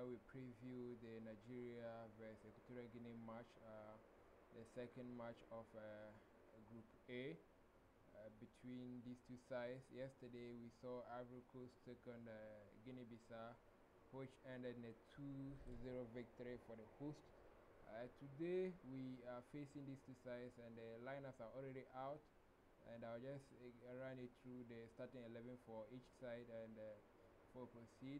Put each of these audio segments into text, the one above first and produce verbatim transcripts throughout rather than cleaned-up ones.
where we preview the Nigeria versus Equatorial Guinea match, uh, the second match of uh, Group A uh, between these two sides. Yesterday we saw Ivory Coast take on uh, Guinea-Bissau, which ended in a two zero victory for the host. Uh, today we are facing these two sides and the lineups are already out, and I'll just uh, run it through the starting eleven for each side and uh, before we proceed.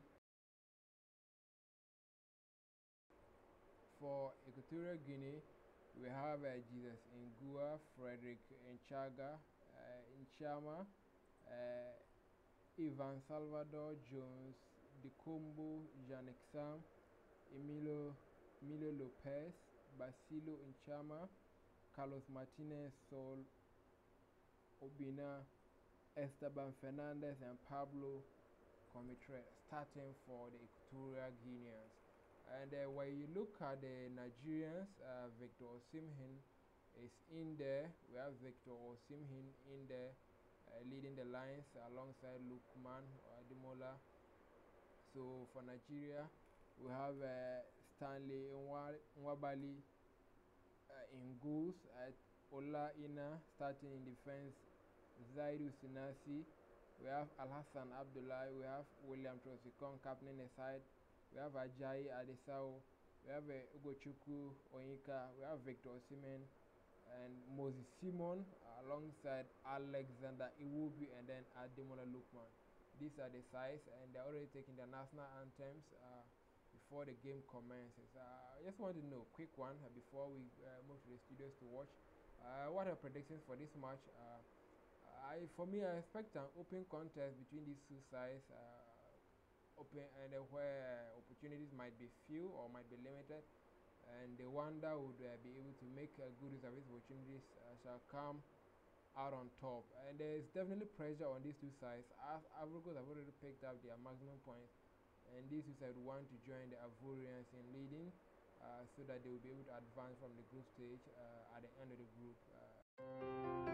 For Equatorial Guinea, we have uh, Jesus Ngua, Frederick Nchaga, uh, Nchama, uh, Ivan Salvador, Jones, Dikombo, Janexam, Emilio, Emilio Lopez, Basilo Nchama, Carlos Martinez, Sol Obina, Esteban Fernandez, and Pablo Comitre starting for the Equatorial Guineans. And uh, when you look at the Nigerians, uh, Victor Osimhen is in there. We have Victor Osimhen in there uh, leading the lines alongside Lukman Ademola. So for Nigeria, we have uh, Stanley Nwabali uh, in goals, at Ola Ina starting in defense, Zaidu Sinasi. We have Alhassan Abdullah. We have William Trosikon captaining the side. We have Ajayi Adesao, we have uh, Ugochukwu Onyeka, we have Victor Osimhen and Moses Simon alongside Alexander Iwobi and then Ademola Lookman. These are the sides, and they're already taking their national anthems uh, before the game commences. Uh, I just want to know, quick one, uh, before we uh, move to the studios to watch. Uh, what are predictions for this match? Uh, I, for me, I expect an open contest between these two sides. Uh, open and uh, where opportunities might be few or might be limited, and the one that would uh, be able to make a good use of these opportunities uh, shall come out on top. And there is definitely pressure on these two sides, as Ivory Coast have already picked up their maximum points, and these two sides want to join the Ivorians in leading uh, so that they will be able to advance from the group stage uh, at the end of the group. Uh,